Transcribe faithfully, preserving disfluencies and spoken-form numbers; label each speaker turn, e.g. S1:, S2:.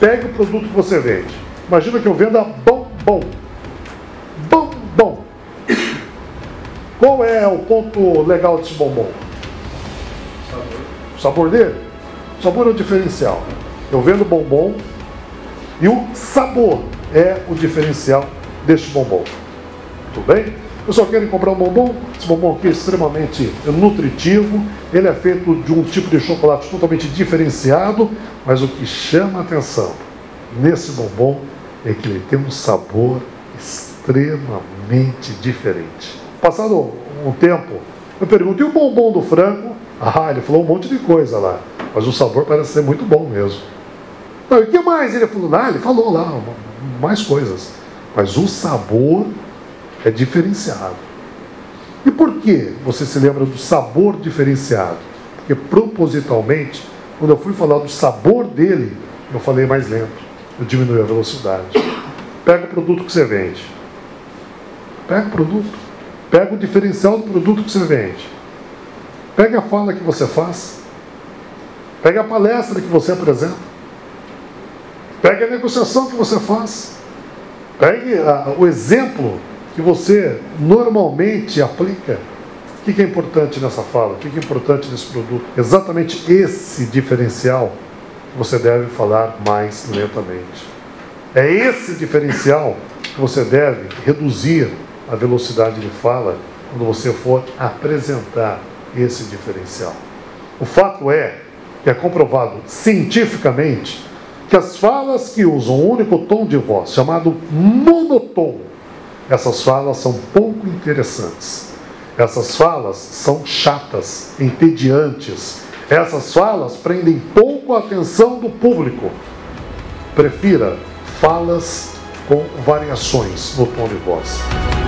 S1: Pegue o produto que você vende. Imagina que eu venda bombom. Bombom. Qual é o ponto legal desse bombom?
S2: Sabor.
S1: O sabor dele? O sabor é o diferencial. Eu vendo bombom e o sabor é o diferencial deste bombom. Tudo bem? Pessoal, querem comprar um bombom? Esse bombom aqui é extremamente nutritivo. Ele é feito de um tipo de chocolate totalmente diferenciado. Mas o que chama a atenção nesse bombom é que ele tem um sabor extremamente diferente. Passado um tempo, eu pergunto, e o bombom do Franco? Ah, ele falou um monte de coisa lá. Mas o sabor parece ser muito bom mesmo. Não, e o que mais ele falou? Ah, ele falou lá mais coisas. Mas o sabor é diferenciado. E por que você se lembra do sabor diferenciado? Porque propositalmente, quando eu fui falar do sabor dele, eu falei mais lento. Eu diminui a velocidade. Pega o produto que você vende. Pega o produto. Pega o diferencial do produto que você vende. Pega a fala que você faz. Pega a palestra que você apresenta. Pega a negociação que você faz. Pegue a, o exemplo que você normalmente aplica. O que é importante nessa fala? O que é importante nesse produto? Exatamente esse diferencial que você deve falar mais lentamente. É esse diferencial que você deve reduzir a velocidade de fala quando você for apresentar esse diferencial. O fato é que é comprovado cientificamente que as falas que usam um único tom de voz, chamado monotom, essas falas são pouco interessantes. Essas falas são chatas, entediantes. Essas falas prendem pouco a atenção do público. Prefira falas com variações no tom de voz.